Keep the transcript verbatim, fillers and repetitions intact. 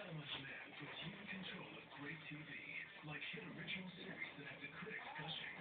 On Demand puts you in control of great T V, like hit original series that have the critics gushing.